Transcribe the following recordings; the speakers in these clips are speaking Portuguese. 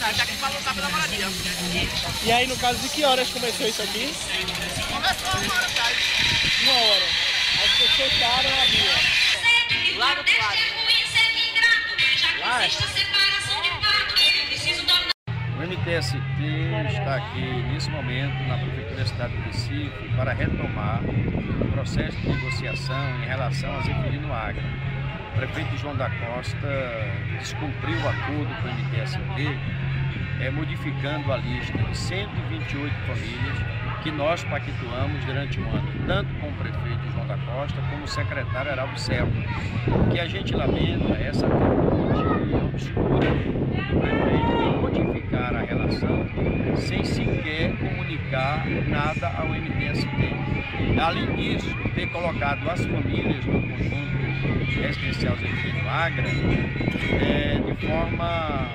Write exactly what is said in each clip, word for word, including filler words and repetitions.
Tá aqui pra lutar pela moradia. E aí, no caso, de que horas começou isso aqui? Começou uma hora atrás. Uma hora. As pessoas fecharam a via. Lá do outro lado. Lá? O M T S T está aqui, nesse momento, na Prefeitura da cidade do Recife, para retomar o processo de negociação em relação a Zeferino Agra. O prefeito João da Costa descumpriu o acordo com o M T S T, é, modificando a lista de cento e vinte e oito famílias que nós pactuamos durante o ano, tanto com o prefeito João da Costa como o secretário Heraldo Selva. O que a gente lamenta é essa atitude obscura do prefeito de modificar a relação sem sequer comunicar nada ao M T S T. Além disso, ter colocado as famílias no conjunto residencial Zeferino Agra é, de forma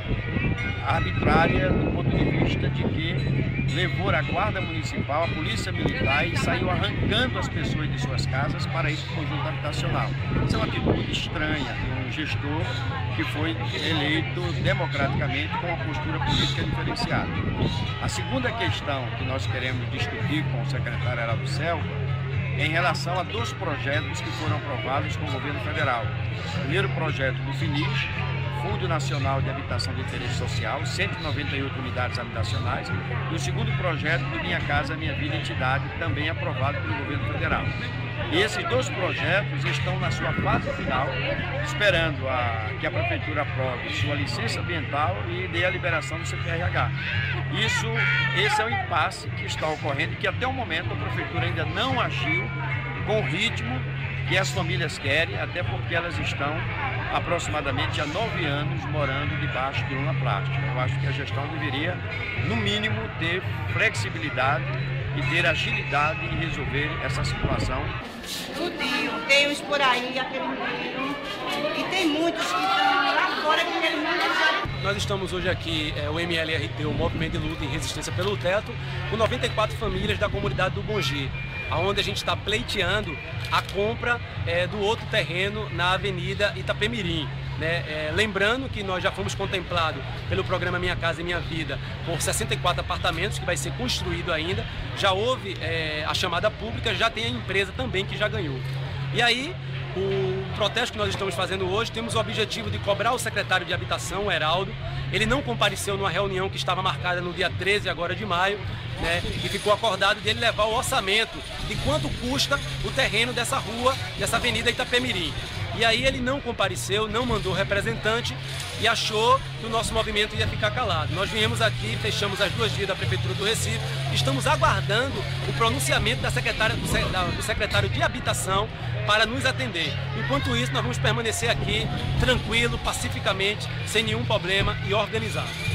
arbitrária do ponto de vista de que levou a Guarda Municipal, a Polícia Militar e saiu arrancando as pessoas de suas casas para ir para o conjunto habitacional. Isso é uma atitude estranha de um gestor que foi eleito democraticamente com uma postura política diferenciada. A segunda questão que nós queremos discutir com o secretário Heraldo Selva é em relação a dois projetos que foram aprovados com o governo federal. O primeiro projeto do FINIS, Fundo Nacional de Habitação de Interesse Social, cento e noventa e oito unidades habitacionais, e o segundo projeto do Minha Casa Minha Vida Entidade, também aprovado pelo governo federal. E esses dois projetos estão na sua fase final, esperando a, que a Prefeitura aprove sua licença ambiental e dê a liberação do C P R H. Isso, esse é o impasse que está ocorrendo e que até o momento a Prefeitura ainda não agiu com o ritmo que as famílias querem, até porque elas estão aproximadamente há nove anos morando debaixo de lona plástica. Eu acho que a gestão deveria, no mínimo, ter flexibilidade e ter agilidade em resolver essa situação. Tudinho, tem uns por aí, aquele menino, e tem muitos que estão lá fora que eles não deixaram. Nós estamos hoje aqui, é, o M L R T, o Movimento de Luta e Resistência pelo Teto, com noventa e quatro famílias da comunidade do Bongi, onde a gente está pleiteando a compra é, do outro terreno na Avenida Itapemirim. Né? É, lembrando que nós já fomos contemplados pelo programa Minha Casa e Minha Vida por sessenta e quatro apartamentos que vai ser construído ainda, já houve é, a chamada pública, já tem a empresa também que já ganhou. E aí, o protesto que nós estamos fazendo hoje, temos o objetivo de cobrar o secretário de Habitação, o Heraldo. Ele não compareceu numa reunião que estava marcada no dia treze agora de maio, né? E ficou acordado dele levar o orçamento de quanto custa o terreno dessa rua, dessa Avenida Itapemirim. E aí ele não compareceu, não mandou representante e achou que o nosso movimento ia ficar calado. Nós viemos aqui, fechamos as duas vias da Prefeitura do Recife, estamos aguardando o pronunciamento da secretária, do secretário de Habitação para nos atender. Enquanto isso, nós vamos permanecer aqui tranquilo, pacificamente, sem nenhum problema e organizado.